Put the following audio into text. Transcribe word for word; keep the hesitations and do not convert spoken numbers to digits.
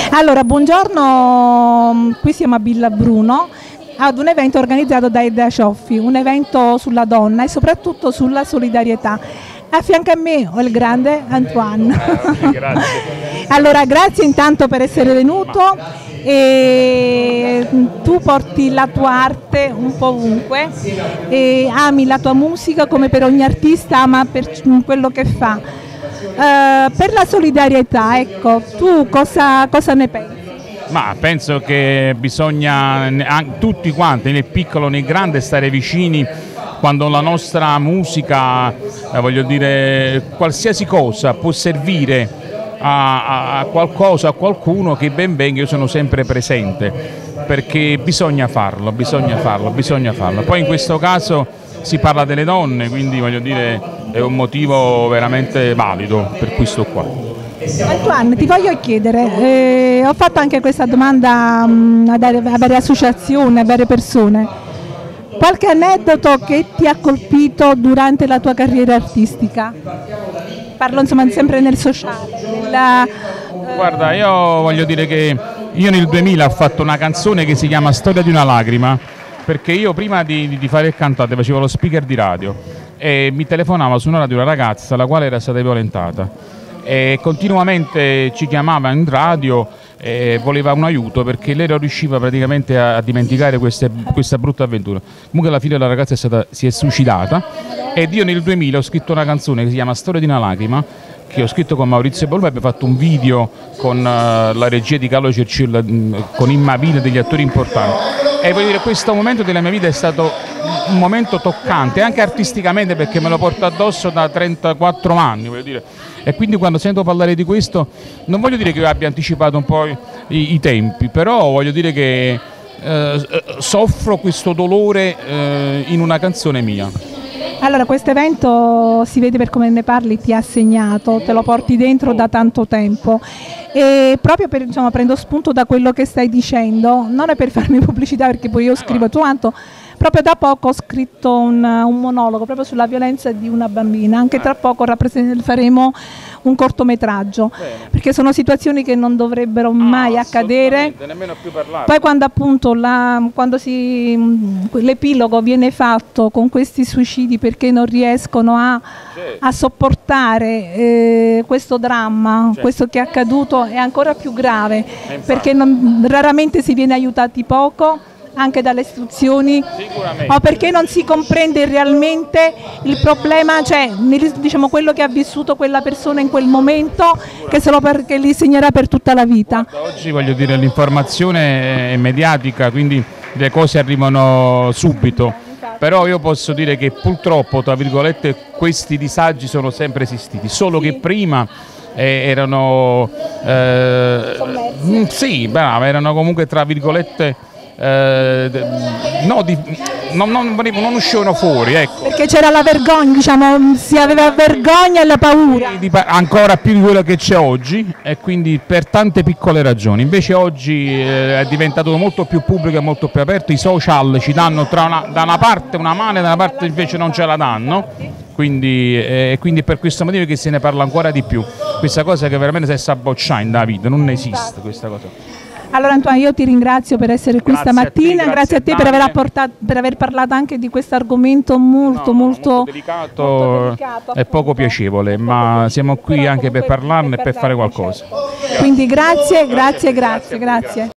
Allora, buongiorno, qui siamo a Villabruno ad un evento organizzato da Edda Cioffi, un evento sulla donna e soprattutto sulla solidarietà. A fianco a me ho il grande Antoine. Grazie. Allora, grazie intanto per essere venuto. E tu porti la tua arte un po' ovunque e ami la tua musica come per ogni artista ama per quello che fa. Uh, per la solidarietà, ecco, tu cosa, cosa ne pensi? Ma penso che bisogna tutti quanti, nel piccolo nel grande, stare vicini quando la nostra musica, eh, voglio dire, qualsiasi cosa può servire a, a qualcosa, a qualcuno, che ben venga, io sono sempre presente, perché bisogna farlo, bisogna farlo, bisogna farlo. Poi in questo caso si parla delle donne, quindi voglio dire è un motivo veramente valido per cui sto qua. Antoine, ti voglio chiedere, eh, ho fatto anche questa domanda mh, a, a varie associazioni, a varie persone. Qualche aneddoto che ti ha colpito durante la tua carriera artistica? Parlo insomma sempre nel sociale. Nella, eh... Guarda, io voglio dire che io nel duemila ho fatto una canzone che si chiama Storia di una lacrima, perché io prima di, di fare il cantante facevo lo speaker di radio e mi telefonava su una radio una ragazza la quale era stata violentata e continuamente ci chiamava in radio e voleva un aiuto perché lei non riusciva praticamente a, a dimenticare queste, questa brutta avventura. Comunque alla fine la ragazza è stata, si è suicidata ed io nel duemila ho scritto una canzone che si chiama Storia di una lacrima, che ho scritto con Maurizio Bolma, abbiamo fatto un video con uh, la regia di Carlo Cercilla, mh, con Immavile e degli attori importanti. E voglio dire, questo momento della mia vita è stato un momento toccante, anche artisticamente, perché me lo porto addosso da trentaquattro anni, voglio dire. E quindi quando sento parlare di questo, non voglio dire che io abbia anticipato un po' i, i tempi, però voglio dire che eh, soffro questo dolore eh, in una canzone mia. Allora, questo evento si vede per come ne parli, ti ha segnato, te lo porti dentro da tanto tempo e proprio per, insomma, prendo spunto da quello che stai dicendo, non è per farmi pubblicità perché poi io scrivo tanto, proprio da poco ho scritto un, un monologo proprio sulla violenza di una bambina, anche tra poco faremo un cortometraggio, perché sono situazioni che non dovrebbero mai ah, accadere, nemmeno più parlare. Poi quando appunto la, quando si, l'epilogo viene fatto con questi suicidi perché non riescono a, certo. a sopportare eh, questo dramma, certo. questo che è accaduto è ancora più grave, perché non, raramente si viene aiutati poco, anche dalle istituzioni, o perché non si comprende realmente il problema, cioè diciamo quello che ha vissuto quella persona in quel momento, che se lo per, che gli segnerà per tutta la vita. Guarda, oggi voglio dire l'informazione è mediatica, quindi le cose arrivano subito, però io posso dire che purtroppo tra virgolette questi disagi sono sempre esistiti, solo sì. che prima eh, erano eh, sì, brava, erano comunque tra virgolette Eh, no, di, non, non, non uscivano fuori, ecco. Perché c'era la vergogna, diciamo, si aveva vergogna e la paura. Di, ancora più di quello che c'è oggi e quindi per tante piccole ragioni. Invece oggi eh, è diventato molto più pubblico e molto più aperto, i social ci danno tra una, da una parte una mano e da una parte invece non ce la danno. Quindi, eh, quindi per questo motivo che se ne parla ancora di più. Questa cosa che veramente si è sabbocciata in Davide, non esiste questa cosa. Allora Antoine, io ti ringrazio per essere qui grazie stamattina, a te, grazie, grazie a te per aver, apportato, per aver parlato anche di questo argomento molto, no, molto, molto delicato, molto delicato e poco piacevole, poco ma piacevole. Siamo qui anche per parlarne e per fare qualcosa. Quindi grazie, grazie, grazie, grazie.